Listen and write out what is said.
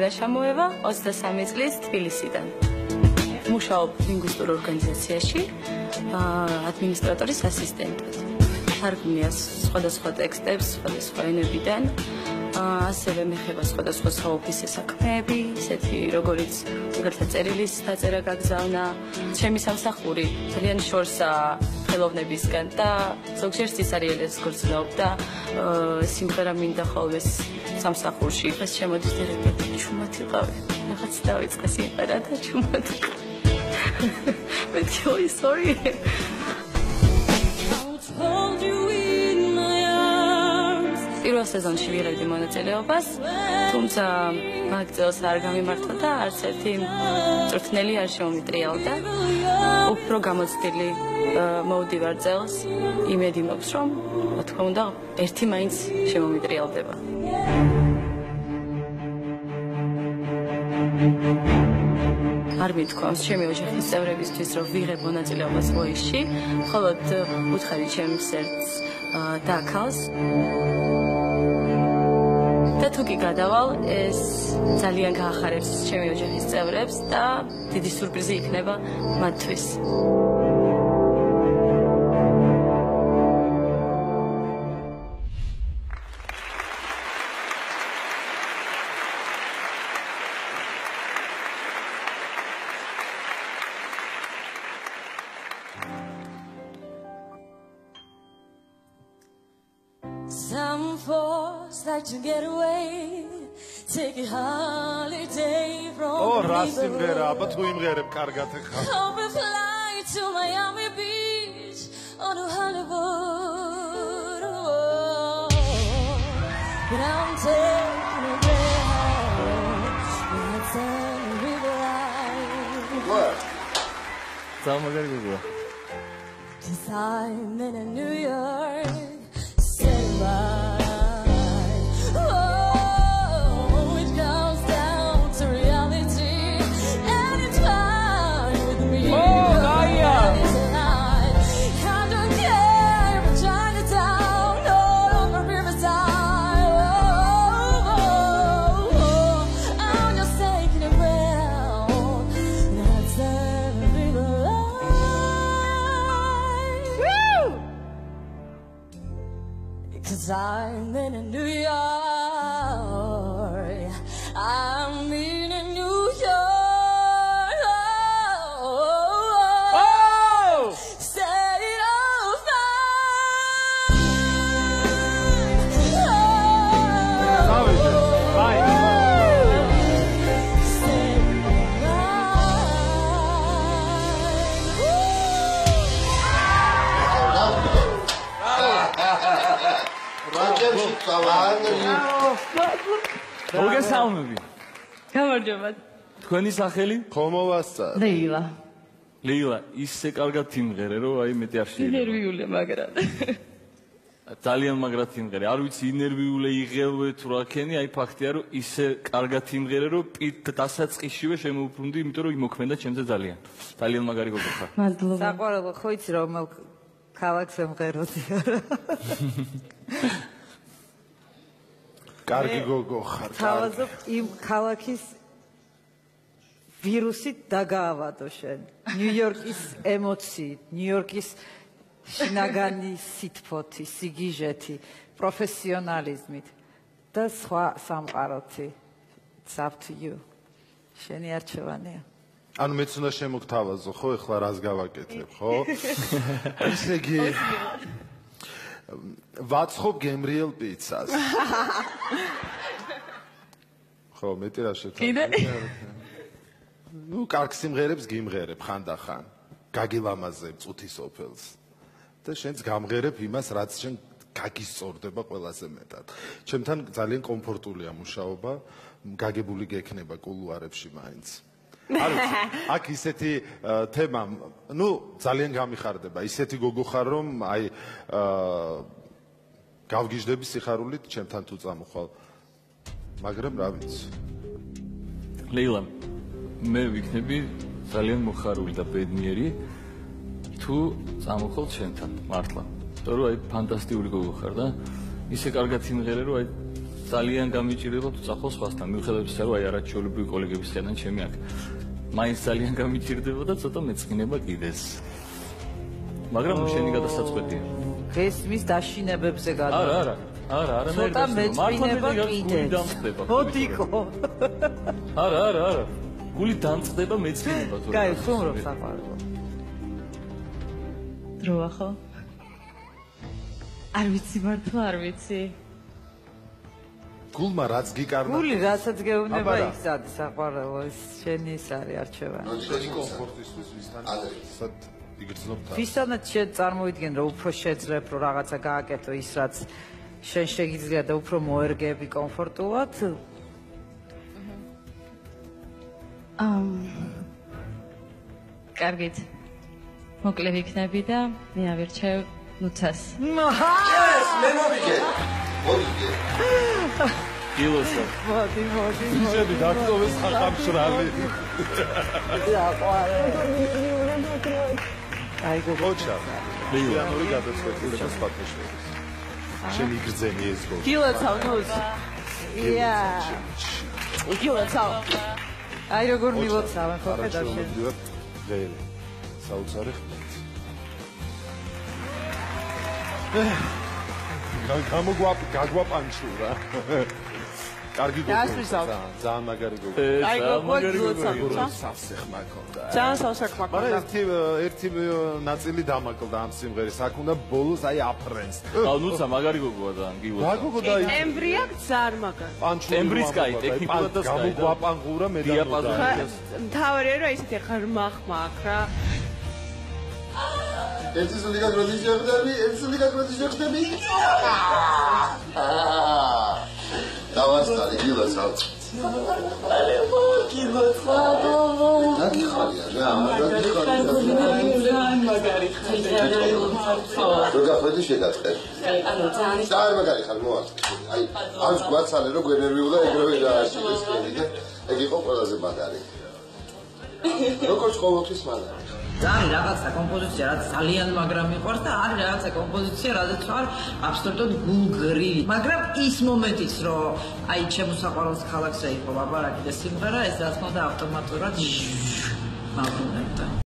და ჩამოევა 23 წლის თბილისიდან. მუშაობ ლინგვისტურ ორგანიზაციაში, ადმინისტრატორის ასისტენტად. თარგმნია სხვადასხვა ტექსტებს, სხვადასხვა ენებიდან. ასევე მეხება სხვადასხვა საოფისე საქმეები, ისეთი როგორიც მაგალითად წერილის დაწერა გაგზავნა. ჩემი სამსახური ძალიან შორსაა ხელოვნებისგან და ზოგჯერ სიცარიელეს გრძნობ და სიმღერა მინდა ხოლმე სამსახურში. დღეს შემოდის დირექტორი, ჩუმად იყავი. რაღაც დავიწყე სიმღერა და ჩუმად. Really sorry. პირველ სეზონში ვიღებდი მონაწილეობას, თუმცა მაგ წელს არ გამიმართლა და არც ერთი მწვრთნელი არ შემომიტრიალდა. უფრო გამოცდილი მოვდივარ წელს, იმედი მაქვს, რომ რა თქმა უნდა, ერთი მაინც შემომიტრიალდება. არ მithქვამს ჩემი ოჯახის წევრებისთვის, რომ ვიღებ მონაწილეობას ვოისში, მხოლოდ უთხარი ჩემს ერთს და ქალს. და თუ კი გადავალ, ეს ძალიან გაახარებს ჩემი ოჯახის წევრებს და დიდი სურპრიზი იქნება მათთვის. Some folks like to get away, take a holiday from Rasimgera, აბა თუ იმღერებ კარგად ხარ. Hope we fly to Miami Beach or to Hollywood. But I'm taking a Greyhound, that's a river line. What? Samagarigo. 'Cause I'm in a New York. Cause I'm in a New York, I'm in a New York, set it all მოგესალმები. გამარჯობა. თქვენი სახელი? ხომოვასწარ. ლეილა. ლეილა, ისე კარგად იმღერე, რომ აი მეტი არ შეიძლება. ნერვიულია მაგრამ. ძალიან მაგრად იმღერე. არ ვიცი ინერვიულე იღელვე თუ რა ქენი, აი ფაქტია, რომ ისე კარგად იმღერე, რომ დასაწყისშივე შემოუბრუნდი, იმიტომ რომ იმოქმედა ჩემზე ძალიან. ძალიან მაგარი გოგო ხარ. მადლობა. საყვარელო ხო იცი რომელ ქალაქს ემღეროდია რა. კარგი გოგო ხარ. თავაზობ იმ ქალაქის ვირუსით დაგაავადო შენ. ნიუ-იორკის ემოციით, ნიუ-იორკის შინაგანი სითფოთი, სიგიჟეთი, პროფესიონალიზმით და სხვა სამყაროთი. It's up to you. შენი არჩევანია. ანუ მეც უნდა შემოგთავაზო, ხო, ეხლა რას გავაკეთებ, ხო? ესე იგი ვაცხობ გემრიელ პიცას. ხო, მეტი რა შევთავაზო. ნუ კარგ სიმღერებს გიმღერებ ხანდახან. გაგილამაზებ წუთის ოფელს. და შენც გამღერებ იმას, რაც შენ გაგისწორდება ყველაზე მეტად. ჩემთან ძალიან კომფორტულია მუშაობა, გაგებული გექნება კულუარებში მაინც. არის აქ ისეთი თემა, ნუ ძალიან გამიხარდება, ისეთი გოგო ხარ, რომ აი გავგიჟდები სიხარულით ჩემთან თუ წამოხვალ. მაგრამ რა ვიცი. ლეილა, მე ვიქნები ძალიან მოხარული და ბედნიერი თუ წამოხვალ ჩემთან მართლა. იმიტომ რომ აი ფანტასტიკური გოგო ხარ და ისე კარგად იმღერე, რომ აი ძალიან გამიჭირდება თუ წახო სხვასთან მიუხედავად იმისა რომ აი არაჩვეულებრივი კოლეგებისგან ჩემი აქ მაინც ძალიან გამიჭირდება და ცოტა მეწყინება კიდეც მაგრამ შენი გადასაწყვეტია გესმის დაშინებებზე გადა არა ცოტა მეწყინება კიდეც მოდიკო არა გული დამწყდება მეწყინება თორე კაი ხუმრობ საყვარელო დროა ხო არ ვიცი მართლა არ ვიცი გულმა რაც გიკარნა გული რასაც გეუბნება ისად საყვარელო ეს შენი ის არის არჩევანი შენი კომფორტისთვის ვისთან სად იგრძნობ და ვისთანაც შენ წარმოიდგენ რომ უფრო შეძლებ რომ რაღაცა გააკეთო ის რაც შენ შეგიძლია და უფრო მოერგები კომფორტულად კარგით მოკლე ვიქნები და მე ავირჩევ ლუცას მე მოვიგე გილოსა მოდი შენი დაკტოვეს ხახამშრალი აი გოგოჩა ლეონორი გადაწყვეტილება სპარტაშორის შენი გრძენი ეს გოგო გილოცა ნუს ია გილოცა აი როგორ მილოცავენ ხო ხედავ შენ ველი საოცარი ხმით გაგვაპანჩურა კარგი გოგო ძალიან მაგარი გოგო აი გოგო სავსე ხმა ქონდა ძალიან სავსე ხმა ქონდა მაგრამ ერთი ნაწილი დამაკლდა ამ სიმღერის აქ უნდა ბოლოს აი აფრენს ნუცა მაგარი გოგოა და გილოსა რა გოგო და ემბრია ძალიან მაგარი ტემბრის კაი ტექნიკურად და გამოგვაპანღურა მე მთავარია რომ ისეთი ღრმა ხმა აქვს რა ერთი სული გაგროდი შეხვდები დავასწარი გილოს ავწ მაგარი ხალხი შეგაწყერ ძალიან მაგარი ხალხი მოაწყე აი ამ გვაცალე რომ გვენერვიულა ეგრევე დააშილეს კენი და ეგ იყო ყველაზე მაგარი როგორც ყოველთვის მაგარი ძალიან რაღაცა კომპოზიცია რაც ძალიან მაგრამ მიყვარს და არის რაღაცა კომპოზიცია რაც ვარ აბსოლუტურად გულგრილი მაგრამ ის მომენტიც რომ აი ჩემო საყვარელს ქალაქზე იყო ლაპარაკი და სიმღერა ეს რა თქმა უნდა ავტომატურად მავნებდა